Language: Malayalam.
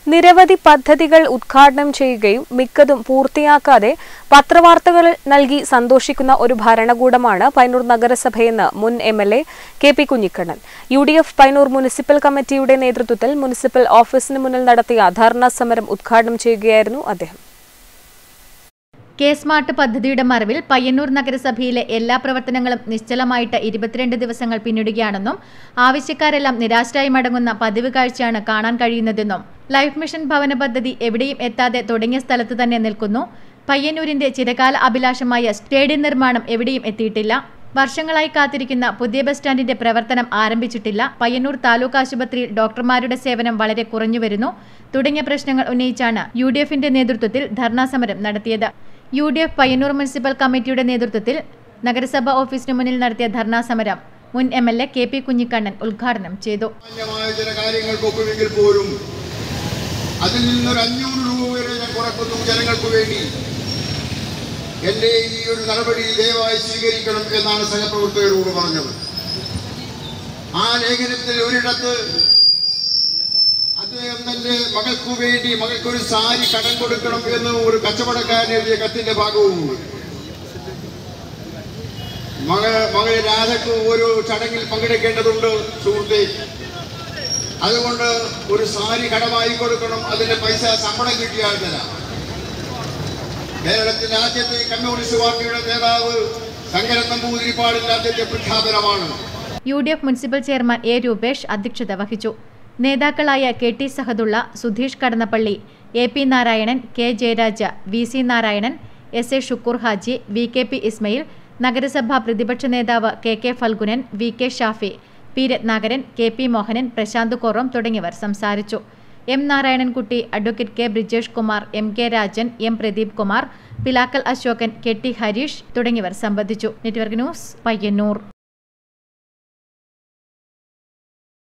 നിരവധി പദ്ധതികൾ ഉദ്ഘാടനം ചെയ്യുകയും മിക്കതും പൂർത്തിയാക്കാതെ പത്രവാർത്തകൾ നൽകി സന്തോഷിക്കുന്ന ഒരു ഭരണകൂടമാണ് പയ്യന്നൂർ നഗരസഭയെന്ന് മുൻ MLA K P. Kunhikannan. UDF Payyanur municipal കമ്മിറ്റിയുടെ നേതൃത്വത്തിൽ മുനിസിപ്പൽ ഓഫീസിന് മുന്നിൽ നടത്തിയ ധർണാ സമരം ഉദ്ഘാടനം ചെയ്യുകയായിരുന്നു അദ്ദേഹം. കെ സ്മാർട്ട് പദ്ധതിയുടെ മറവിൽ പയ്യന്നൂർ നഗരസഭയിലെ എല്ലാ പ്രവർത്തനങ്ങളും നിശ്ചലമായിട്ട് 22 ദിവസങ്ങൾ പിന്നിടുകയാണെന്നും ആവശ്യക്കാരെല്ലാം നിരാശരായി മടങ്ങുന്ന പതിവ് കാഴ്ചയാണ് കാണാൻ കഴിയുന്നതെന്നും ലൈഫ് മിഷൻ ഭവന പദ്ധതി എവിടെയും എത്താതെ തുടങ്ങിയ സ്ഥലത്ത് തന്നെ നിൽക്കുന്നു. പയ്യന്നൂരിന്റെ ചിരകാല അഭിലാഷമായ സ്റ്റേഡിയം നിർമ്മാണം എവിടെയും എത്തിയിട്ടില്ല. വർഷങ്ങളായി കാത്തിരിക്കുന്ന പുതിയ ബസ് സ്റ്റാൻഡിന്റെ പ്രവർത്തനം ആരംഭിച്ചിട്ടില്ല. പയ്യന്നൂർ താലൂക്ക് ആശുപത്രിയിൽ ഡോക്ടർമാരുടെ സേവനം വളരെ കുറഞ്ഞുവരുന്നു തുടങ്ങിയ പ്രശ്നങ്ങൾ ഉന്നയിച്ചാണ് യുഡിഎഫിന്റെ നേതൃത്വത്തിൽ ധർണാ സമരം നടത്തിയത്. യുഡിഎഫ് പയ്യന്നൂർ മുനിസിപ്പൽ കമ്മിറ്റിയുടെ നേതൃത്വത്തിൽ നഗരസഭാ ഓഫീസിന് മുന്നിൽ നടത്തിയ ധർണാ സമരം മുൻ എംഎൽഎ കെ.പി. കുഞ്ഞിക്കണ്ണൻ ഉദ്ഘാടനം ചെയ്തു. അതിൽ നിന്നൊരു 500 രൂപ വരെ ഞാൻ കുറക്കുന്നു ജനങ്ങൾക്ക് വേണ്ടി. എൻ്റെ ഈ ഒരു നടപടി ദയവായി സ്വീകരിക്കണം എന്നാണ് സഹപ്രവർത്തകരോട് പറഞ്ഞത്. ആ ലേഖനത്തിൽ ഒരിടത്ത് അദ്ദേഹം തന്റെ മകൾക്കു വേണ്ടി മകൾക്കൊരു സാരി കടം കൊടുക്കണം എന്ന് ഒരു കച്ചവടക്കാരൻ എഴുതിയ കത്തിന്റെ ഭാഗവുമുണ്ട്. മകളെ രാധയ്ക്ക് ഒരു ചടങ്ങിൽ പങ്കെടുക്കേണ്ടതുണ്ട് സുഹൃത്തെ. അതുകൊണ്ട് ഒരു സാരി കടമായി കൊടുക്കണം. അതിന്റെ പൈസ ശമ്പളം കിട്ടിയാൽ തരാം. കേരളത്തിന്റെ ആദ്യത്തെ കമ്മ്യൂണിസ്റ്റ് പാർട്ടിയുടെ നേതാവ് ശങ്കരൻ നമ്പൂതിരിപ്പാടിന്റെ ആദ്യത്തെ പ്രഖ്യാപനമാണ്. UDF municipal chairman A. Rupesh അധ്യക്ഷത വഹിച്ചു. നേതാക്കളായ K T. Sahadulla, Sudheesh Kadannappally, A P. Narayanan, K. Jayaraja, V C. Narayanan, S A. Shukkur Haji, V K P. Ismail, നഗരസഭാ പ്രതിപക്ഷ നേതാവ് K K. Phalgunan, V K. Shafi, P. Ratnakaran, K P. Mohanan, Prashanth Koram തുടങ്ങിയവർ സംസാരിച്ചു. M. Narayanankutty, advocate K. Brijesh Kumar, M. K. Rajan, M. Pradeep Kumar, Pilakkal Asokan, K T. Harish തുടങ്ങിയവർ സംബന്ധിച്ചു. Network news, Payyanur.